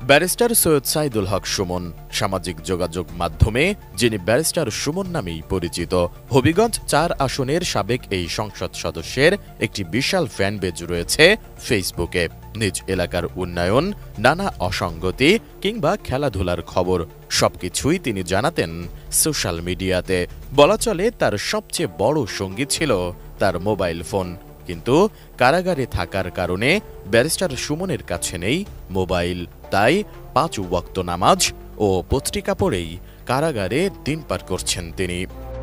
Barrister Syed Saidul Haque Suman সামাজিক যোগাযোগ মাধ্যমে যিনি ব্যারিস্টার সুমন নামেই পরিচিত। হবিগঞ্জ ৪ আসনের সাবেক এই সংসদ সদস্যের একটি বিশাল ফ্যানবেজ রয়েছে ফেসবুকে। নিজ এলাকার উন্নয়ন, নানা অসঙ্গতি কিংবা খেলাধুলার খবর সবকিছুই তিনি জানাতেন সোশ্যাল মিডিয়াতে। বলা চলে তার সবচেয়ে বড় সঙ্গী ছিল তার মোবাইল ফোন। কিন্তু কারাগারে থাকার কারণে ব্যারিস্টার সুমনের কাছে নেই মোবাইল। তাই ৫ ওয়াক্ত নামাজ ও পত্রিকা পড়েই কারাগারে দিন পার করছেন তিনি।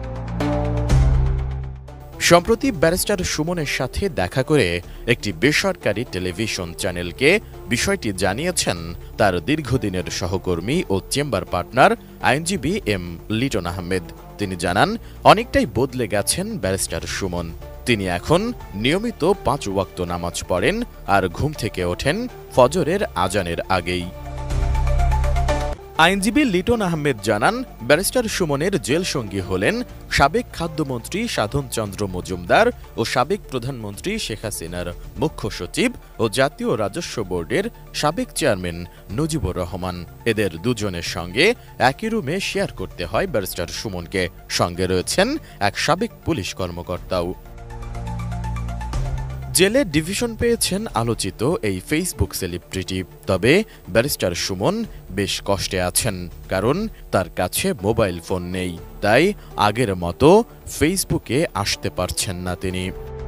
সম্প্রতি ব্যারিস্টার সুমনের সাথে দেখা করে একটি বেসরকারি টেলিভিশন চ্যানেলকে বিষয়টি জানিয়েছেন তার দীর্ঘদিনের সহকর্মী ও চেম্বার পার্টনার আইনজীবী এম লিটন আহমেদ। তিনি জানান, অনেকটাই বদলে গেছেন ব্যারিস্টার সুমন। তিনি এখন নিয়মিত ৫ ওয়াক্ত নামাজ পড়েন আর ঘুম থেকে ওঠেন ফজরের আজানের আগেই। আইনজীবী লিটন আহমেদ জানান, ব্যারিস্টার সুমনের জেল সঙ্গী হলেন সাবেক খাদ্যমন্ত্রী সাধন চন্দ্র মজুমদার ও সাবেক প্রধানমন্ত্রী শেখ হাসিনার মুখ্য সচিব ও জাতীয় রাজস্ব বোর্ডের সাবেক চেয়ারম্যান মুজিবুর রহমান। এদের দুজনের সঙ্গে একই রুমে শেয়ার করতে হয় ব্যারিস্টার সুমনকে। সঙ্গে রয়েছেন এক সাবেক পুলিশ কর্মকর্তাও। জেলে ডিভিশন পেয়েছেন আলোচিত এই ফেসবুক সেলিব্রিটি। তবে ব্যারিস্টার সুমন বেশ কষ্টে আছেন, কারণ তার কাছে মোবাইল ফোন নেই। তাই আগের মতো ফেসবুকে আসতে পারছেন না তিনি।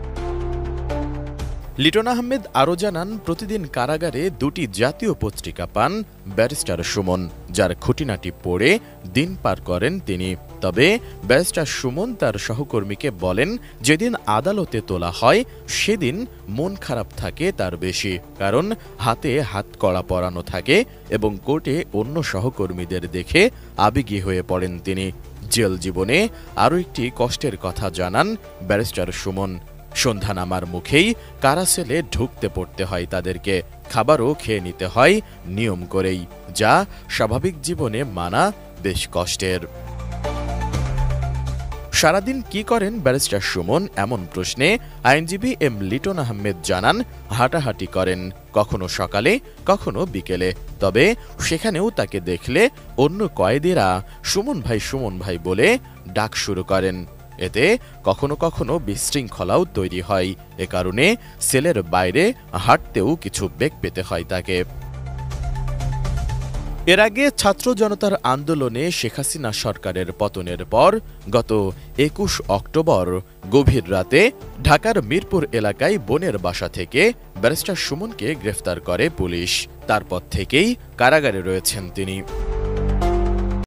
লিটন আহমেদ আরও জানান, প্রতিদিন কারাগারে ২টি জাতীয় পত্রিকা পান ব্যারিস্টার সুমন, যার খুঁটিনাটি পড়ে দিন পার করেন তিনি। তবে ব্যারিস্টার সুমন তার সহকর্মীকে বলেন, যেদিন আদালতে তোলা হয় সেদিন মন খারাপ থাকে তার বেশি, কারণ হাতে হাতকড়া পরানো থাকে এবং কোর্টে অন্য সহকর্মীদের দেখে আবেগী হয়ে পড়েন তিনি। জেল জীবনে আরও একটি কষ্টের কথা জানান ব্যারিস্টার সুমন। সন্ধ্যা নামার মুখেই কারা সেলে ঢুকতে পড়তে হয় তাদেরকে। খাবারও খেয়ে নিতে হয় নিয়ম করেই, যা স্বাভাবিক জীবনে মানা বেশ কষ্টের। সারাদিন কি করেন ব্যারিস্টার সুমন এমন প্রশ্নে আইনজীবী এম লিটন আহমেদ জানান, হাঁটাহাঁটি করেন, কখনো সকালে কখনো বিকেলে। তবে সেখানেও তাকে দেখলে অন্য কয়েদিরা সুমন ভাই বলে ডাক শুরু করেন। এতে কখনো কখনো বিশৃঙ্খলাও তৈরি হয়। এ কারণে সেলের বাইরে হাঁটতেও কিছু বেগ পেতে হয় তাকে। এর আগে ছাত্র জনতার আন্দোলনে শেখ হাসিনা সরকারের পতনের পর গত ২১ অক্টোবর গভীর রাতে ঢাকার মিরপুর এলাকায় বোনের বাসা থেকে ব্যারিস্টার সুমনকে গ্রেফতার করে পুলিশ। তারপর থেকেই কারাগারে রয়েছেন তিনি।